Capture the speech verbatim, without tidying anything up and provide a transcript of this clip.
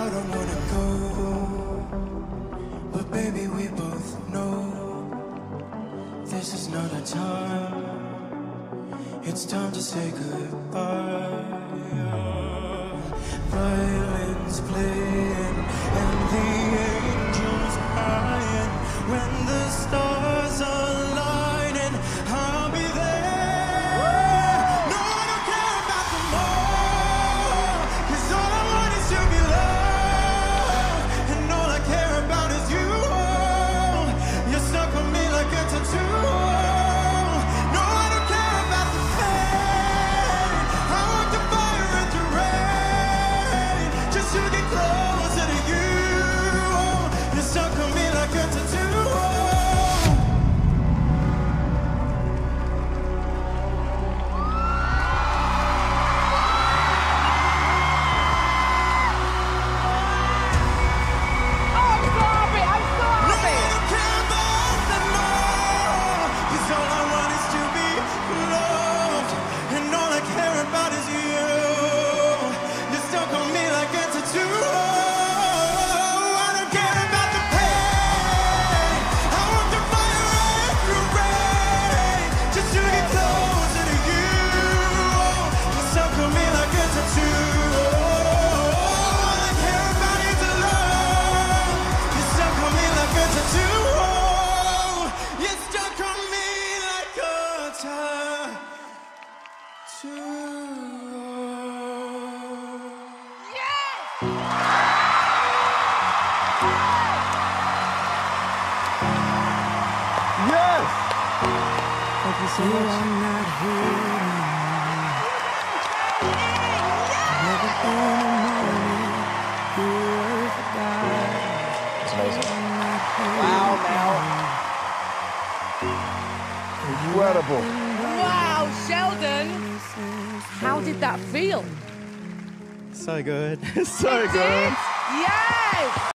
don't wanna go, but baby, we both know this is not our time. It's time to say goodbye. Violins playing and the angels crying. When the stars are aligning, I'll be there. No, I don't care about tomorrow, 'cause all I want is to be loved, and all I care about is you. You're stuck on me like a tattoo. No, I don't care about the pain. I want the fire and the rain, just to get closer to you. You're stuck on me like a tattoo. Yes! Thank you so much. I'm not here anymore. Never in the morning, you were forgotten. It's amazing. Wow, Mel. Incredible. Wow, Sheldon. How did that feel? So good. So It good. did? Yes!